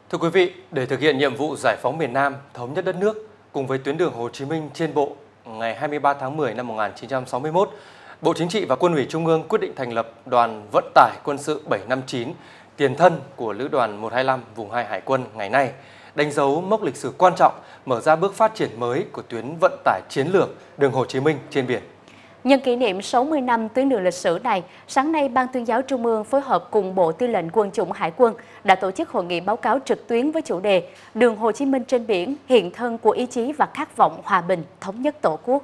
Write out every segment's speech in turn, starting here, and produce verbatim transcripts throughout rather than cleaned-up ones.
Thưa quý vị, để thực hiện nhiệm vụ giải phóng miền Nam, thống nhất đất nước cùng với tuyến đường Hồ Chí Minh trên bộ, ngày hai mươi ba tháng mười năm một nghìn chín trăm sáu mươi mốt, Bộ Chính trị và Quân ủy Trung ương quyết định thành lập Đoàn Vận tải Quân sự bảy năm chín, tiền thân của Lữ đoàn một hai lăm vùng hai Hải quân ngày nay, đánh dấu mốc lịch sử quan trọng, mở ra bước phát triển mới của tuyến vận tải chiến lược đường Hồ Chí Minh trên biển. Nhân kỷ niệm sáu mươi năm tuyến đường lịch sử này, sáng nay Ban Tuyên giáo Trung ương phối hợp cùng Bộ Tư lệnh Quân chủng Hải quân đã tổ chức hội nghị báo cáo trực tuyến với chủ đề Đường Hồ Chí Minh trên biển, hiện thân của ý chí và khát vọng hòa bình, thống nhất Tổ quốc.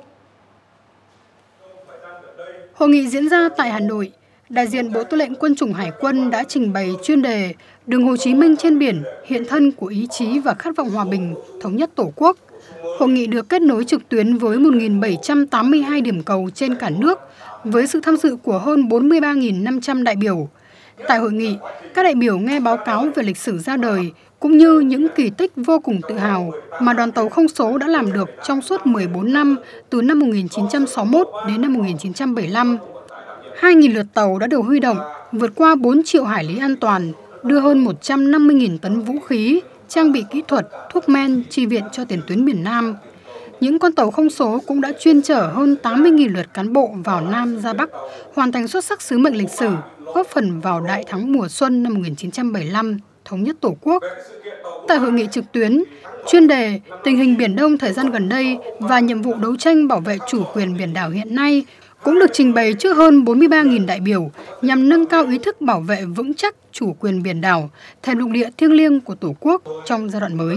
Hội nghị diễn ra tại Hà Nội. Đại diện Bộ Tư lệnh Quân chủng Hải quân đã trình bày chuyên đề Đường Hồ Chí Minh trên biển, hiện thân của ý chí và khát vọng hòa bình, thống nhất Tổ quốc. Hội nghị được kết nối trực tuyến với một nghìn bảy trăm tám mươi hai điểm cầu trên cả nước, với sự tham dự của hơn bốn mươi ba nghìn năm trăm đại biểu. Tại hội nghị, các đại biểu nghe báo cáo về lịch sử ra đời, cũng như những kỳ tích vô cùng tự hào mà đoàn tàu không số đã làm được trong suốt mười bốn năm, từ năm một nghìn chín trăm sáu mươi mốt đến năm một nghìn chín trăm bảy mươi lăm. hai nghìn lượt tàu đã được huy động, vượt qua bốn triệu hải lý an toàn, đưa hơn một trăm năm mươi nghìn tấn vũ khí, trang bị kỹ thuật, thuốc men, chi viện cho tiền tuyến miền Nam. Những con tàu không số cũng đã chuyên chở hơn tám mươi nghìn lượt cán bộ vào Nam ra Bắc, hoàn thành xuất sắc sứ mệnh lịch sử, góp phần vào đại thắng mùa xuân năm một nghìn chín trăm bảy mươi lăm, thống nhất Tổ quốc. Tại hội nghị trực tuyến, chuyên đề tình hình Biển Đông thời gian gần đây và nhiệm vụ đấu tranh bảo vệ chủ quyền biển đảo hiện nay cũng được trình bày trước hơn bốn mươi ba nghìn đại biểu nhằm nâng cao ý thức bảo vệ vững chắc chủ quyền biển đảo, thềm lục địa thiêng liêng của Tổ quốc trong giai đoạn mới.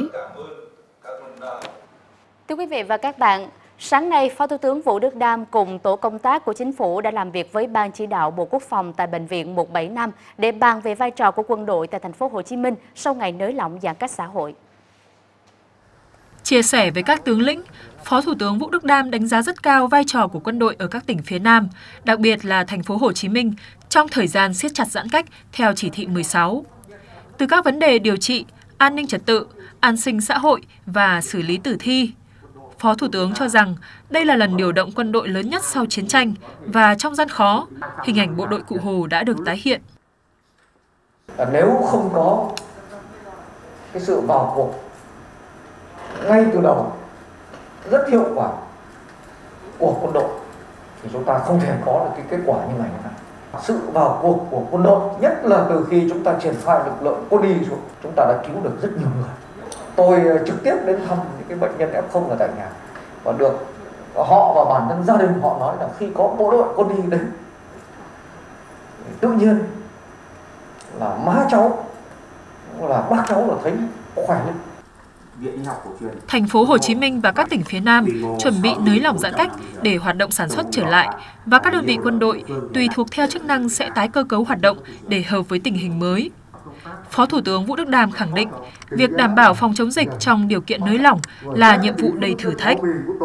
Thưa quý vị và các bạn, sáng nay, Phó Thủ tướng Vũ Đức Đam cùng tổ công tác của Chính phủ đã làm việc với Ban chỉ đạo Bộ Quốc phòng tại Bệnh viện một bảy năm để bàn về vai trò của quân đội tại thành phố Hồ Chí Minh sau ngày nới lỏng giãn cách xã hội. Chia sẻ với các tướng lĩnh, Phó Thủ tướng Vũ Đức Đam đánh giá rất cao vai trò của quân đội ở các tỉnh phía Nam, đặc biệt là thành phố Hồ Chí Minh trong thời gian siết chặt giãn cách theo chỉ thị mười sáu. Từ các vấn đề điều trị, an ninh trật tự, an sinh xã hội và xử lý tử thi, Phó Thủ tướng cho rằng đây là lần điều động quân đội lớn nhất sau chiến tranh và trong gian khó, hình ảnh bộ đội Cụ Hồ đã được tái hiện. Nếu không có cái sự vào cuộc ngay từ đầu rất hiệu quả của quân đội thì chúng ta không thể có được cái kết quả như ngày hôm nay. Sự vào cuộc của quân đội, nhất là từ khi chúng ta triển khai lực lượng quân y xuống, chúng ta đã cứu được rất nhiều người. Tôi trực tiếp đến thăm những cái bệnh nhân ép không ở tại nhà và được họ và bản thân gia đình họ nói là khi có bộ đội quân y đến, tự nhiên là má cháu là bác cháu là thấy khỏe lên. Thành phố Hồ Chí Minh và các tỉnh phía Nam chuẩn bị nới lỏng giãn cách để hoạt động sản xuất trở lại và các đơn vị quân đội tùy thuộc theo chức năng sẽ tái cơ cấu hoạt động để hợp với tình hình mới. Phó Thủ tướng Vũ Đức Đam khẳng định việc đảm bảo phòng chống dịch trong điều kiện nới lỏng là nhiệm vụ đầy thử thách.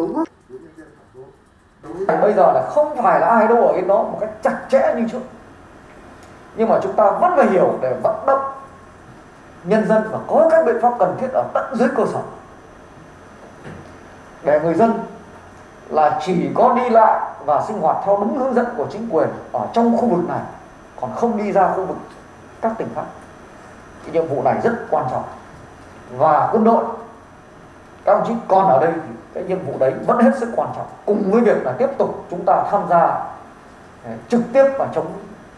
Bây giờ là không phải là ai đâu ở cái đó một cách chặt chẽ như trước, nhưng mà chúng ta vẫn phải hiểu để vận động nhân dân và có các biện pháp cần thiết ở tận dưới cơ sở để người dân là chỉ có đi lại và sinh hoạt theo đúng hướng dẫn của chính quyền ở trong khu vực này, còn không đi ra khu vực các tỉnh khác. Cái nhiệm vụ này rất quan trọng và quân đội, các đồng chí còn ở đây thì cái nhiệm vụ đấy vẫn hết sức quan trọng, cùng với việc là tiếp tục chúng ta tham gia trực tiếp vào chống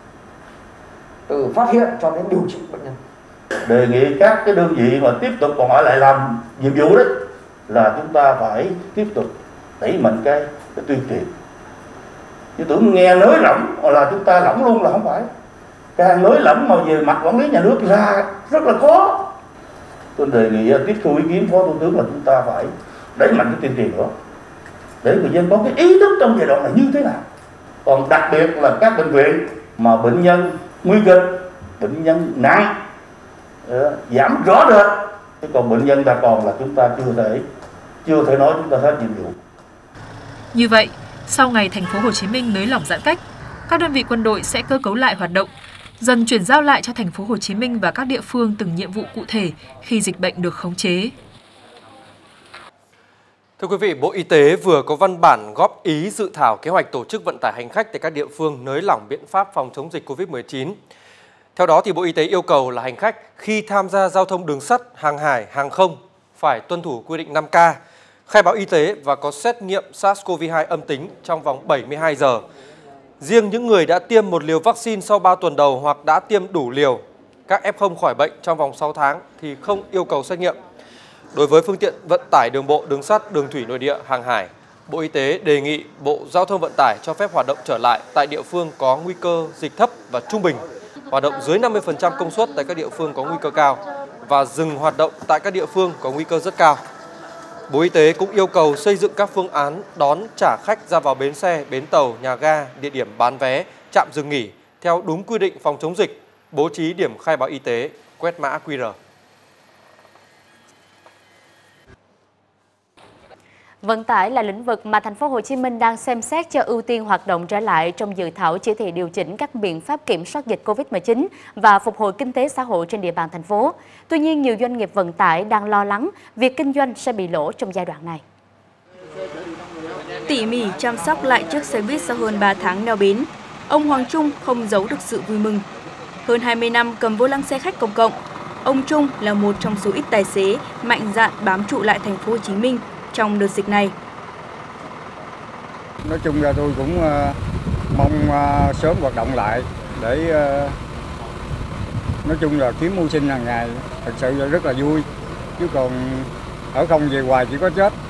từ phát hiện cho đến điều trị bệnh nhân. Đề nghị các cái đơn vị mà tiếp tục còn ở lại làm nhiệm vụ đấy là chúng ta phải tiếp tục đẩy mạnh cái, cái tuyên truyền. Chứ tưởng nghe nới lỏng hoặc là chúng ta lỏng luôn là không phải. Càng nới lỏng mà về mặt quản lý nhà nước ra rất là khó. Tôi đề nghị tiếp thu ý kiến Phó Thủ tướng là chúng ta phải đẩy mạnh cái tuyên truyền nữa để người dân có cái ý thức trong giai đoạn này như thế nào. Còn đặc biệt là các bệnh viện mà bệnh nhân nguy kịch, bệnh nhân nặng giảm rõ rệt, chứ còn bệnh nhân ta còn là chúng ta chưa thể chưa thể nói chúng ta hết nhiệm vụ. Như vậy, sau ngày thành phố Hồ Chí Minh nới lỏng giãn cách, các đơn vị quân đội sẽ cơ cấu lại hoạt động, dần chuyển giao lại cho thành phố Hồ Chí Minh và các địa phương từng nhiệm vụ cụ thể khi dịch bệnh được khống chế. Thưa quý vị, Bộ Y tế vừa có văn bản góp ý dự thảo kế hoạch tổ chức vận tải hành khách tại các địa phương nới lỏng biện pháp phòng chống dịch Covid mười chín. Theo đó, thì Bộ Y tế yêu cầu là hành khách khi tham gia giao thông đường sắt, hàng hải, hàng không phải tuân thủ quy định năm K, khai báo y tế và có xét nghiệm SARS-xê o vê hai âm tính trong vòng bảy mươi hai giờ. Riêng những người đã tiêm một liều vaccine sau ba tuần đầu hoặc đã tiêm đủ liều, các ép không khỏi bệnh trong vòng sáu tháng thì không yêu cầu xét nghiệm. Đối với phương tiện vận tải đường bộ, đường sắt, đường thủy nội địa, hàng hải, Bộ Y tế đề nghị Bộ Giao thông Vận tải cho phép hoạt động trở lại tại địa phương có nguy cơ dịch thấp và trung bình, hoạt động dưới năm mươi phần trăm công suất tại các địa phương có nguy cơ cao và dừng hoạt động tại các địa phương có nguy cơ rất cao. Bộ Y tế cũng yêu cầu xây dựng các phương án đón trả khách ra vào bến xe, bến tàu, nhà ga, địa điểm bán vé, trạm dừng nghỉ theo đúng quy định phòng chống dịch, bố trí điểm khai báo y tế, quét mã quy rờ. Vận tải là lĩnh vực mà thành phố Hồ Chí Minh đang xem xét cho ưu tiên hoạt động trở lại trong dự thảo chỉ thị điều chỉnh các biện pháp kiểm soát dịch Covid mười chín và phục hồi kinh tế xã hội trên địa bàn thành phố. Tuy nhiên, nhiều doanh nghiệp vận tải đang lo lắng việc kinh doanh sẽ bị lỗ trong giai đoạn này. Tỉ mỉ chăm sóc lại chiếc xe buýt sau hơn ba tháng neo bến, ông Hoàng Trung không giấu được sự vui mừng. Hơn hai mươi năm cầm vô lăng xe khách công cộng, ông Trung là một trong số ít tài xế mạnh dạn bám trụ lại thành phố Hồ Chí Minh trong đợt dịch này. Nói chung là tôi cũng uh, mong uh, sớm hoạt động lại để uh, nói chung là kiếm mưu sinh hàng ngày, thật sự là rất là vui, chứ còn ở không về hoài chỉ có chết.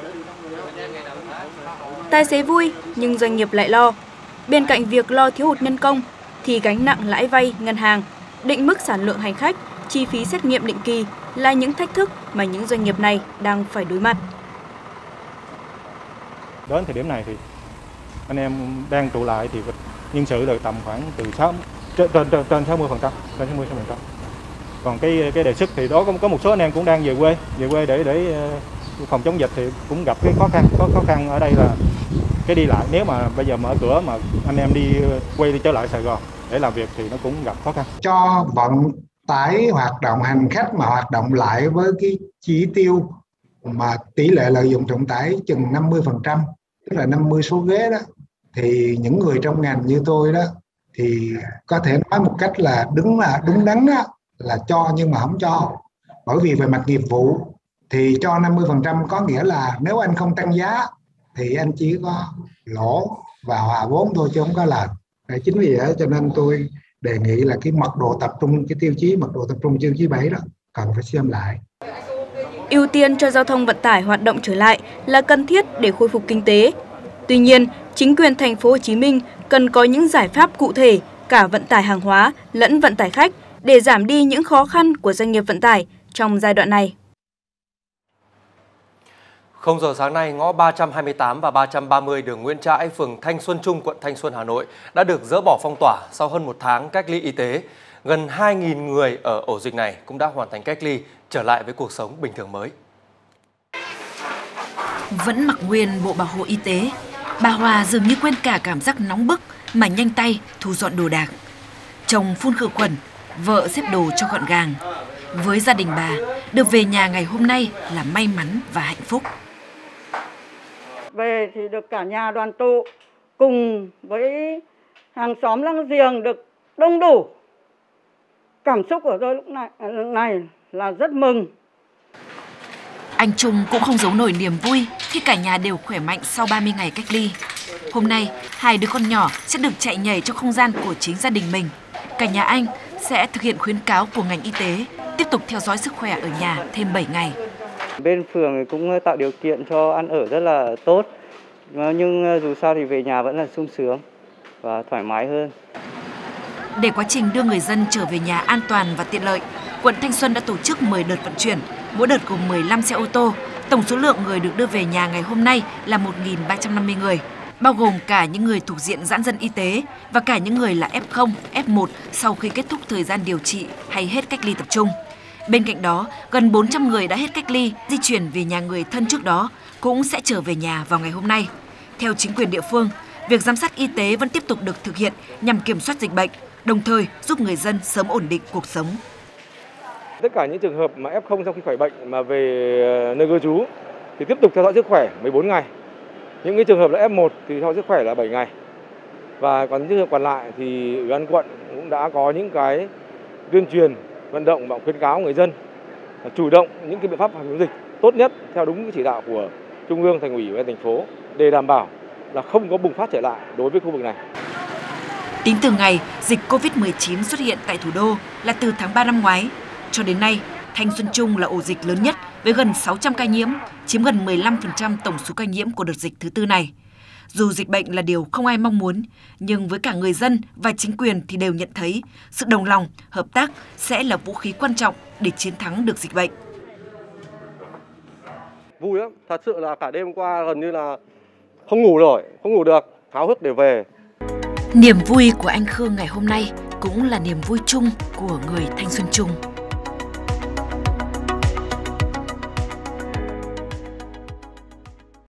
Tài xế vui nhưng doanh nghiệp lại lo. Bên cạnh việc lo thiếu hụt nhân công thì gánh nặng lãi vay ngân hàng, định mức sản lượng hành khách, chi phí xét nghiệm định kỳ là những thách thức mà những doanh nghiệp này đang phải đối mặt. Đến thời điểm này thì anh em đang trụ lại thì nhân sự được tầm khoảng từ sáu trên trên trên sáu mươi phần trăm, trên sáu mươi phần trăm. Còn cái cái đề xuất thì đó có có một số anh em cũng đang về quê, về quê để để phòng chống dịch thì cũng gặp cái khó khăn, có khó khăn ở đây là cái đi lại. Nếu mà bây giờ mở cửa mà anh em đi quay đi trở lại Sài Gòn để làm việc thì nó cũng gặp khó khăn. Cho vận tải hoạt động hành khách mà hoạt động lại với cái chỉ tiêu mà tỷ lệ lợi dụng trọng tải chừng năm mươi phần trăm, tức là năm mươi số ghế đó, thì những người trong ngành như tôi đó thì có thể nói một cách là đứng là đúng đắn đó, là cho nhưng mà không cho. Bởi vì về mặt nghiệp vụ thì cho năm mươi phần trăm có nghĩa là nếu anh không tăng giá thì anh chỉ có lỗ và hòa vốn thôi chứ không có lời. Chính vì vậy cho nên tôi đề nghị là cái mật độ tập trung, cái tiêu chí mật độ tập trung tiêu chí bảy đó cần phải xem lại. Ưu tiên cho giao thông vận tải hoạt động trở lại là cần thiết để khôi phục kinh tế. Tuy nhiên, chính quyền thành phố Hồ Chí Minh cần có những giải pháp cụ thể cả vận tải hàng hóa lẫn vận tải khách để giảm đi những khó khăn của doanh nghiệp vận tải trong giai đoạn này. không giờ sáng nay, ngõ ba trăm hai mươi tám và ba trăm ba mươi đường Nguyễn Trãi, phường Thanh Xuân Trung, quận Thanh Xuân, Hà Nội đã được dỡ bỏ phong tỏa sau hơn một tháng cách ly y tế. Gần hai nghìn người ở ổ dịch này cũng đã hoàn thành cách ly, trở lại với cuộc sống bình thường mới. Vẫn mặc nguyên bộ bảo hộ y tế, bà Hòa dường như quên cả cảm giác nóng bức mà nhanh tay thu dọn đồ đạc. Chồng phun khử khuẩn, vợ xếp đồ cho gọn gàng. Với gia đình bà, được về nhà ngày hôm nay là may mắn và hạnh phúc. Về thì được cả nhà đoàn tụ cùng với hàng xóm láng giềng được đông đủ. Cảm xúc của tôi lúc này, lúc này là rất mừng. Anh Trung cũng không giấu nổi niềm vui khi cả nhà đều khỏe mạnh sau ba mươi ngày cách ly. Hôm nay, hai đứa con nhỏ sẽ được chạy nhảy trong không gian của chính gia đình mình. Cả nhà anh sẽ thực hiện khuyến cáo của ngành y tế, tiếp tục theo dõi sức khỏe ở nhà thêm bảy ngày. Bên phường cũng tạo điều kiện cho ăn ở rất là tốt, nhưng dù sao thì về nhà vẫn là sung sướng và thoải mái hơn. Để quá trình đưa người dân trở về nhà an toàn và tiện lợi, quận Thanh Xuân đã tổ chức mười đợt vận chuyển, mỗi đợt gồm mười lăm xe ô tô. Tổng số lượng người được đưa về nhà ngày hôm nay là một nghìn ba trăm năm mươi người, bao gồm cả những người thuộc diện giãn dân y tế và cả những người là ép không, ép một sau khi kết thúc thời gian điều trị hay hết cách ly tập trung. Bên cạnh đó, gần bốn trăm người đã hết cách ly, di chuyển về nhà người thân trước đó cũng sẽ trở về nhà vào ngày hôm nay. Theo chính quyền địa phương, việc giám sát y tế vẫn tiếp tục được thực hiện nhằm kiểm soát dịch bệnh, đồng thời giúp người dân sớm ổn định cuộc sống. Tất cả những trường hợp mà ép không sau khi khỏi bệnh mà về nơi cư trú thì tiếp tục theo dõi sức khỏe mười bốn ngày. Những cái trường hợp là ép một thì theo dõi sức khỏe là bảy ngày. Và còn những trường hợp còn lại thì Ủy ban quận cũng đã có những cái tuyên truyền, vận động và khuyến cáo người dân chủ động những cái biện pháp phòng chống dịch tốt nhất theo đúng cái chỉ đạo của Trung ương, Thành ủy và thành phố để đảm bảo là không có bùng phát trở lại đối với khu vực này. Tính từ ngày dịch Covid mười chín xuất hiện tại thủ đô là từ tháng ba năm ngoái, cho đến nay, Thanh Xuân Trung là ổ dịch lớn nhất với gần sáu trăm ca nhiễm, chiếm gần mười lăm phần trăm tổng số ca nhiễm của đợt dịch thứ tư này. Dù dịch bệnh là điều không ai mong muốn, nhưng với cả người dân và chính quyền thì đều nhận thấy sự đồng lòng, hợp tác sẽ là vũ khí quan trọng để chiến thắng được dịch bệnh. Vui lắm, thật sự là cả đêm qua gần như là không ngủ nổi, không ngủ được, háo hức để về. Niềm vui của anh Khương ngày hôm nay cũng là niềm vui chung của người Thanh Xuân Trung.